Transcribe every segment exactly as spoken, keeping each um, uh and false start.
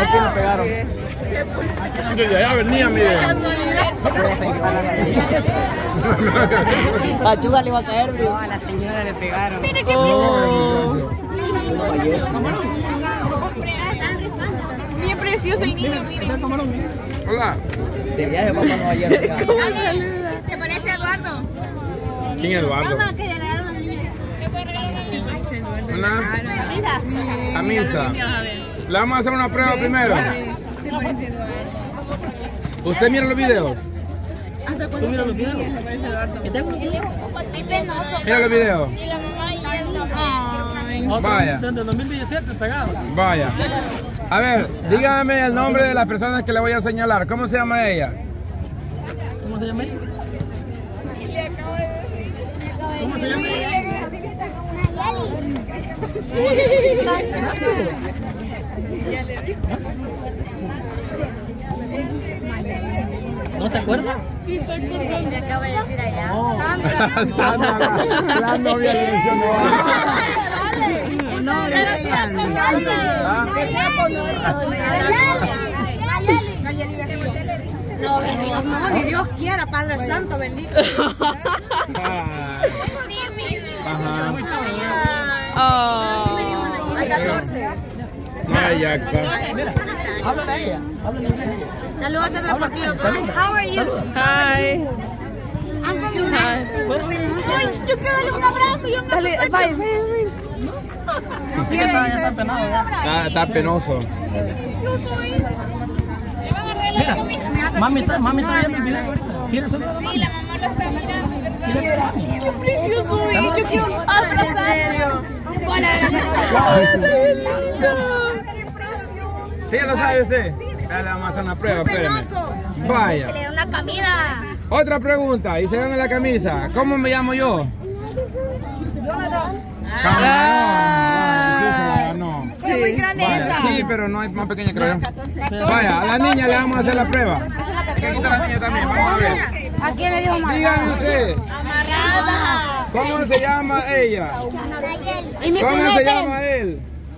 ¿A quién le pegaron? Desde allá venía, mire. A Chuga le va a caer, No, a la señora le pegaron. Mire qué oh. bien precioso el niño, mire. Hola. De viaje vamos a Nueva York. ¿Se parece a Eduardo? ¿Quién es Eduardo? Mamá, que le regalaron al niño. Una camisa. Le vamos a hacer una prueba primero. Se parece a Eduardo. ¿Usted mira los videos? ¿Tú miras los videos? Se parece a Eduardo. ¿Qué te Es penoso. Mira los videos. Y la mamá y él no. Vaya. Desde dos mil diecisiete pegado. Vaya. A ver, dígame el nombre de las personas que le voy a señalar. ¿Cómo se llama ella? ¿Cómo se llama ella? ¿Cómo se llama ella? ¿No te acuerdas? Sí, estoy acordando. Me acaba de decir allá. Sandra, la, la novia le mencionó. No, no, no, ni Dios quiera, Padre Santo, bendito. Ajá. Hay catorce. No, ella está. Háblale a ella. Háblale a ella. Saludos a nuestro partido. How are you? Hi. I'm from United. Yo quiero darle un abrazo y un Dale, abrazo. bye, bye, bye. No quiere estar penado ya. Está, está penoso. Yo soy. Le van a regalar comida. Mami está, mami está viendo el video ahorita. ¿Quieres salir? Sí, la mamá lo está mirando. Qué precioso es. Yo quiero abrazarlo. Hola, qué lindo. ¿Sí lo sabe usted? Ya le vamos a hacer una prueba, espérame. Vaya. Le da una comida. Otra pregunta, y se gana la camisa. ¿Cómo me llamo yo? Camarón. Ah, sí, se la ganó. Fue muy grande Vaya, esa. sí, pero no es más pequeña que yo. Vaya, a la niña le vamos a hacer la prueba. Aquí está la niña también, vamos a ver. ¿A quién le dijo mamá? Dígame usted, Amarrada. ¿cómo se llama ella? ¿Y mi ¿Cómo se juguete? llama él?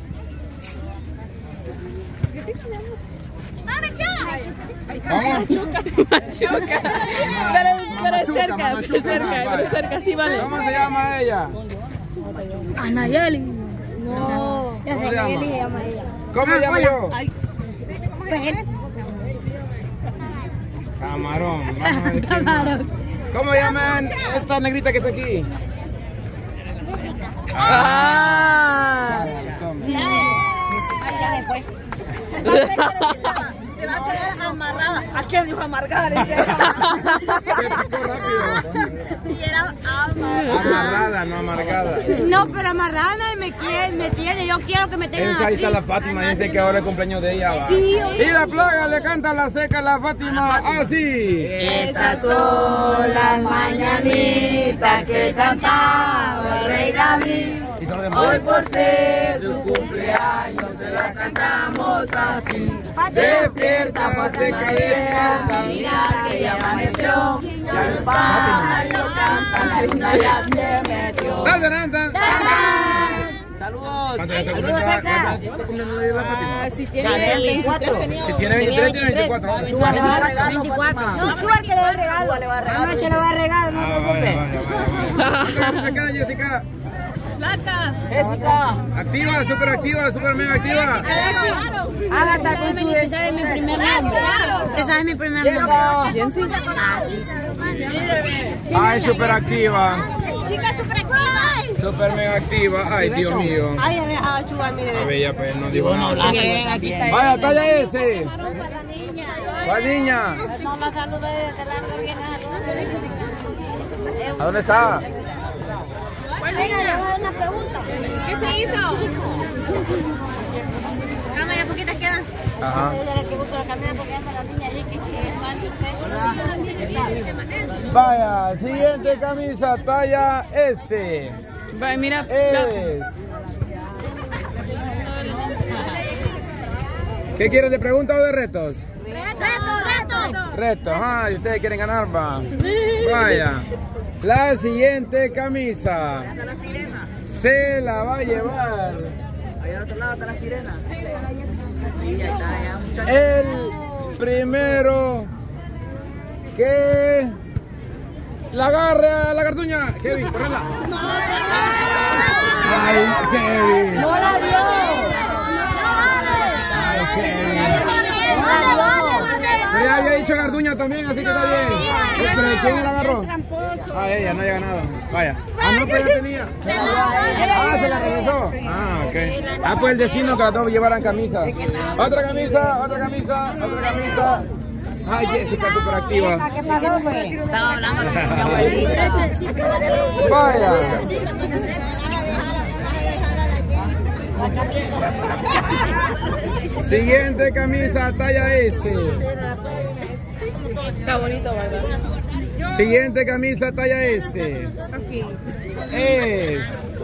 ¿Cómo? Pero, pero es cerca, pero es cerca, pero es cerca, sí vale. ¿Cómo se llama ella? Anayeli. No. Ya sé, ¿Cómo se llama? Anayeli se llama ella. ¿Cómo se llama yo? Pues él. Camarón. Vamos a ver quién más. Camarón. ¿Cómo llaman esta negrita que está aquí? Ah. Ay, ya se fue. Te va a quedar amarrada. ¿A quién dijo amargada? Le dije, Se picó rápido. Y era amarrada. Amarrada, no amargada. No, pero amarrada y me, quiere, me tiene. Yo quiero que me tengan Esa ahí así. está la Fátima, dice que ahora es el cumpleaños de ella. Va. Sí, Y la plaga le canta a la seca a la Fátima así. estas son las mañanitas que cantaba el rey David. Y todo lo demás. Hoy por ser su cumpleaños se las cantamos así. Despierta, seca, despierta. Mira que ya amaneció, ya los pájaros cantan, la luna ya se metió. Tan, tan, tan. Saludos. ¿Cuánto ya está Saludos cumpliendo? acá. ¿Cuánto está cumpliendo la de la Fátima? Si Ya, tiene veinticuatro. Si tiene veintitrés, tiene veinticuatro. Chuga le va a regalar veinticuatro. No, Chugar que le va a regalar. Chuga le va a regalar. Anoche le va a regalar, no Ah, te vaya, preocupes. vaya, vaya. Acá, Jessica. Placa. Jessica. Activa, súper activa, súper mega activa. Haga estar con tu Usted sabe mi primer nombre. Usted sabe mi primer nombre. Llega. Ay, súper activa. Chica super activa. Súper mega activa. Ay, Dios mío. Ay, ya dejaba a Chugar, mire. A ver, ya pues no digo nada. Bien, aquí está. Vaya, talla ese. ¿Cuál niña? No la saludé, te la ando bien. ¿A dónde está? ¿Cuál niña? Una pregunta. ¿Qué se hizo? Cama, ya poquitas quedan. Ajá. Que busco la camina porque anda la niña allí que es Vaya, siguiente camisa, talla S. Bye, mira. Es. ¿Qué quieren de preguntas o de retos? ¡Reto, reto! Retos, ah, y ustedes quieren ganar, va. Vaya. La siguiente camisa se la va a llevar. Ahí al otro lado está la sirena. Ahí está, ya. el primero que la agarre a la cartuña. Kevin, correla. Ay, Kevin. No la dio. Ay, Kevin. Pero ya había dicho cartuña también, así que está bien. Pero ¿quién la agarró? Ah, ella, no haya ganado. Vaya. Ah, no, pero ya tenía. Ah, se la regresó. Ah, ok. Ah, pues el destino que las dos llevaran camisas. Otra camisa, otra camisa, otra camisa. Ay, Jessica, súper activa. ¿Qué pasó, güey? Estaba hablando con mi abuelita. Vaya. Siguiente camisa, talla S. Está bonito, ¿verdad? Siguiente camisa, talla S. Es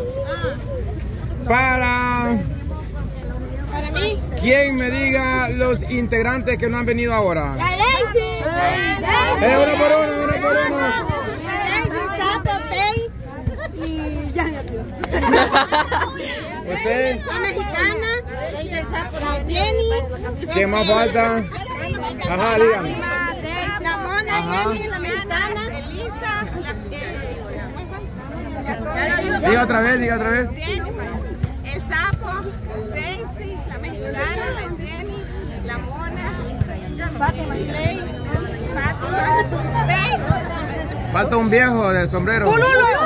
para... Para mí. ¿Quién me diga los integrantes que no han venido ahora? La Daisy. Eh, uno por uno, uno por uno. Daisy, Sapo, Pei y ya. Usted, La mexicana, la Jenny. ¿quién más falta? Ajá, dígame. La Mona, Ajá. Jenny, la mexicana, Elisa, Diga otra vez, diga otra vez. el Sapo, Daisy, la mexicana, la Jenny, la Mona, Fátima, Clay, Fátima, Pei. Falta un viejo del sombrero. ¡Pululo!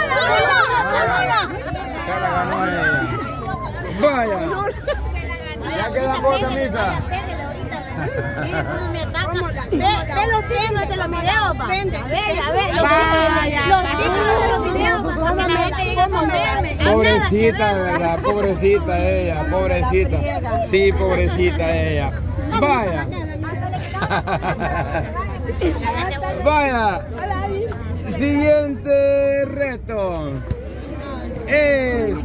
Ya la ganó ella. Vaya. Ya quedan dos camisas. Ve, ve los títulos de los videos, pa. A ver, a ver, los títulos de los videos, pa. Porque la gente llega con meme. Pobrecita, de verdad, pobrecita ella, pobrecita. Sí, pobrecita ella. Vaya. Vaya. Siguiente reto es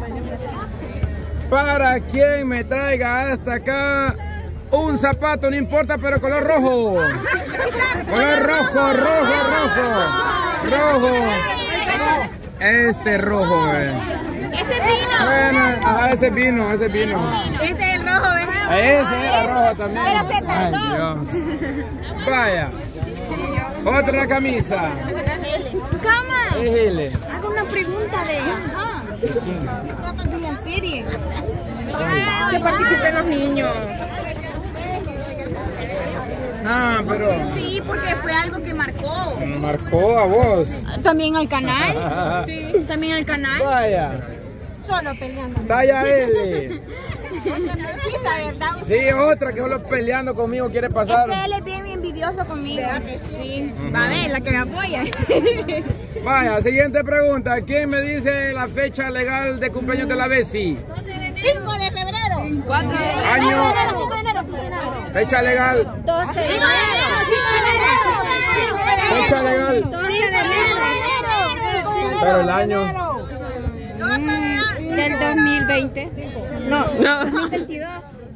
para quien me traiga hasta acá un zapato, no importa, pero color rojo. Color rojo, rojo, rojo. Rojo. Este rojo, eh. Ese vino. Bueno, ajá, ese vino, ese vino. Este es el rojo, ¿ves? Ese era rojo también. Pero se Ay, Dios. Vaya. Otra camisa. Cama. Es L. Hago una pregunta de ella. De la serie. Que participen los niños. Ah, pero Sí, porque fue algo que marcó. me marcó a vos. También al canal. Sí. También al canal. Vaya. Solo peleando. Talla L. Quizá, ¿verdad? Sí, otra que solo peleando conmigo quiere pasar. Es que él es bien envidioso conmigo. Sí. Va a ver, la que me apoya. Vaya, siguiente pregunta. ¿Quién me dice la fecha legal de cumpleaños de la Bessie? cinco de febrero. cuatro de Año. cinco de enero. Fecha legal. doce de enero. Fecha legal. doce de enero. Pero el año. Del dos mil veinte. No. No. dos mil veintidós.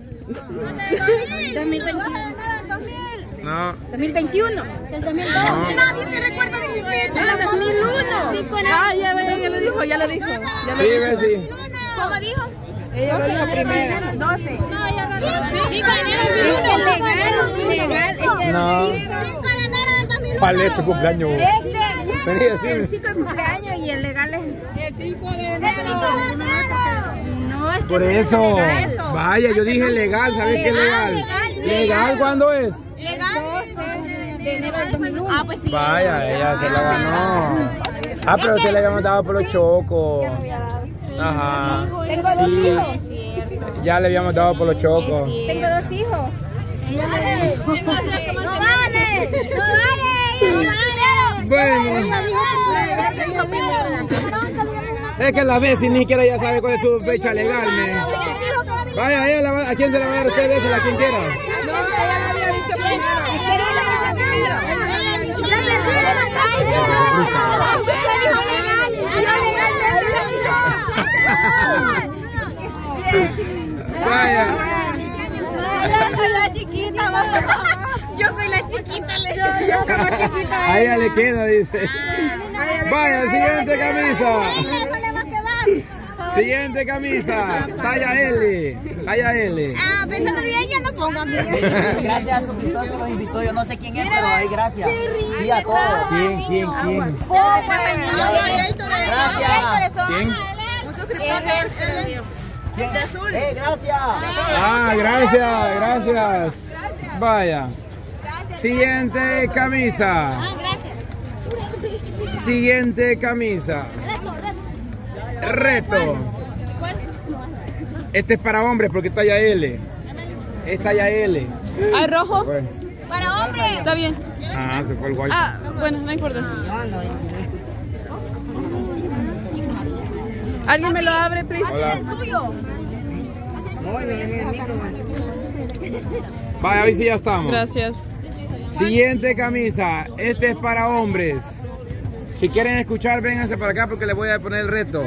dos mil veintiuno. No. dos mil veintiuno. Del dos mil dos. No. Nadie se recuerda de mi fecha. Del dos mil uno. Ah, ya, ya, ya lo dijo, ya lo dijo. Ya lo Sí, dijo. Bessie. ¿Cómo dijo? Ella lo dijo primero. doce. cinco de enero. Legal, legal, es que No. cinco cinco de enero del dos mil uno. ¿Cuál es tu cumpleaños? es Vení a que decirme. el cinco de cumpleaños y el legal es El cinco de enero. no es que Por sea eso. legal. Vaya, yo dije legal, ¿sabes qué es legal? ¿Legal cuándo es? Legal. De enero del dos mil uno. Ah, pues sí. Vaya, ella se la ganó. Ah, pero se le habíamos dado por los chocos. Ajá. Tengo dos Sí, hijos. ya le habíamos dado por los chocos. Tengo dos hijos. No vale. No vale. No vale. Bueno, es que la Bessie ni siquiera ya sabe cuál es su fecha legal, me. Vaya, ella la va- ¿a quién se la va a dar usted? Désela a quien quiera. Vaya. La chiquita, Yo soy la chiquita, le yo como chiquita. A ella le queda, dice. Vaya, siguiente camisa. le va a quedar. Siguiente camisa. Talla L. Talla L. Ah, pensando bien, ya no pongan bien. Gracias al suscriptor que nos invitó. Yo no sé quién es, pero ahí gracias. Sí, a todos. ¿Quién, quién, quién? Gracias. ¿Quién? Un suscriptor de azul. Eh, gracias. Ah, gracias, gracias. Vaya. Siguiente camisa. Siguiente camisa. Reto. Este es para hombres porque talla L. Es talla L. ¿Hay rojo? Bueno. Para hombres. Está bien. Ah, se fue el guay. Ah, bueno, no importa. ¿Alguien me lo abre, please? Hola. Tuyo. Vaya, hoy sí ya estamos. Gracias. Siguiente camisa. Este es para hombres. Si quieren escuchar, vénganse para acá porque les voy a poner el reto.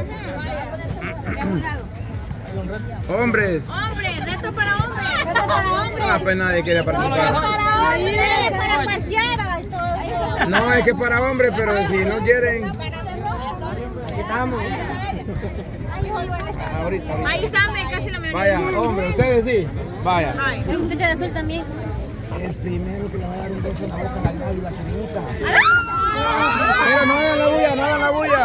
Hombres. Hombre, reto para hombres. Reto para hombres. Ah, pues nadie quiere participar. Para hombres, para cualquiera y todo. No, es que para hombres, pero si no quieren. Estamos. Ahorita, ahorita. Ahí está, me casi la mayoría. Vaya, hombre, ustedes sí. Vaya. El muchacho de azul también. El primero que le va a dar un beso en la boca a la y la señorita. Pero no hagan la bulla, no hagan la bulla.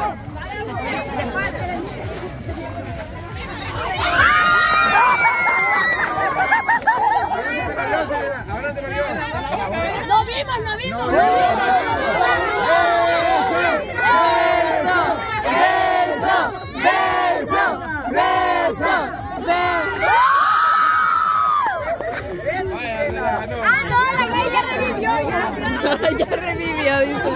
No vimos, no vimos. Ah, no, la gay ya revivió ya. Ya revivió, dice.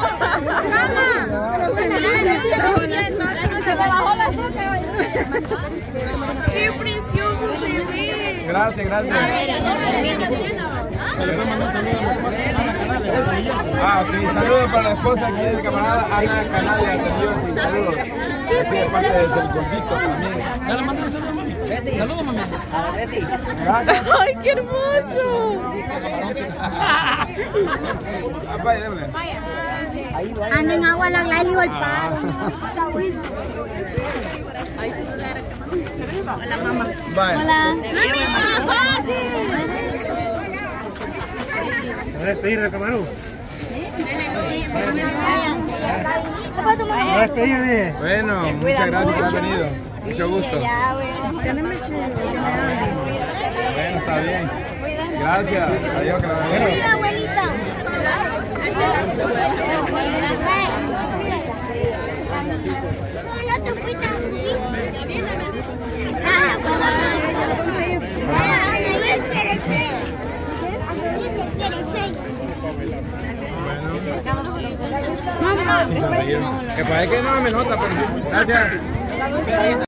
Se me bajó la azúcar. ¡Qué precioso se ve! Gracias, gracias. Ah, sí, saludos para la esposa aquí del camarada Ana Canalla, señor, sí, saludos. Aquí de parte del Gordito también. Ya le mando un saludo, mami. Saludos, mami. A ver si. ¡Ay, qué hermoso! Vaya, déjame. Anda en agua la Glaili o el paro. Vaya. Hola. ¡Mami, fácil! ¿Se va a despedir del camarón? ¿Se va a despedir, dije? Bueno, muchas gracias por haber venido. Mucho gusto. Bueno, está bien. Gracias. Adiós, que la bendiga. Mira, abuelita. No te fuiste Que parece que no me nota, pero gracias.